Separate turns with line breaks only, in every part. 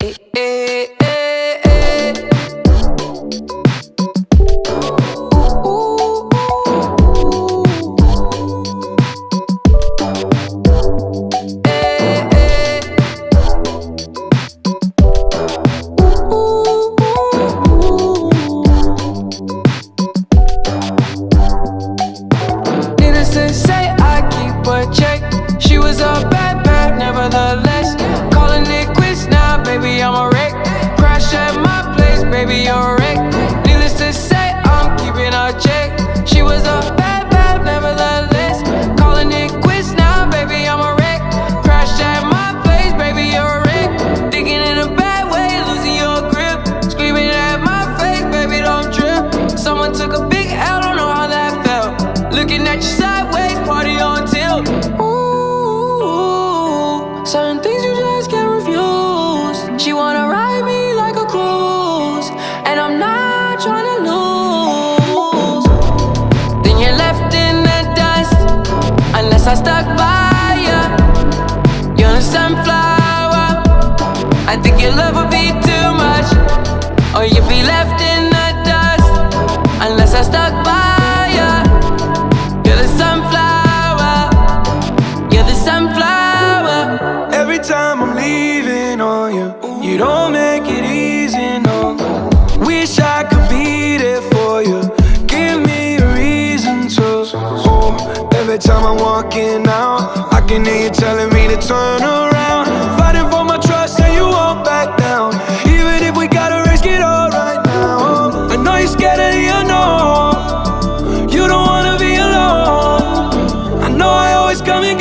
Certain things you just can't refuse. She wanna ride me like a cruise, and I'm not trying to lose. Then you're left in the dust, unless I stuck by ya. You're a sunflower. I think your love would be too much, or you'd be left in the dust, unless I stuck by ya. You're the sunflower. You're the sunflower.
Every time I'm leaving on you, you don't make it easy, no. Wish I could be there for you. Give me a reason to. Oh, every time I'm walking out, I can hear you telling me to turn around. Fighting for my trust and you won't back down. Even if we gotta risk it all right now. I know you're scared of the unknown. You don't wanna be alone. I know I always come and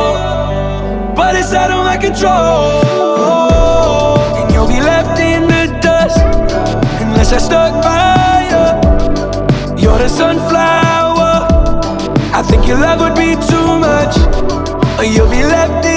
go, but it's out of my control. And you'll be left in the dust, unless I stuck by you. You're the sunflower. I think your love would be too much, or you'll be left